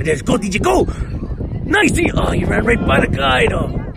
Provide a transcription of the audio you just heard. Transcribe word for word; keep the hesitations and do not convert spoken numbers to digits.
There's go, D J, go! Nicey! Oh, you ran right by the guy, though.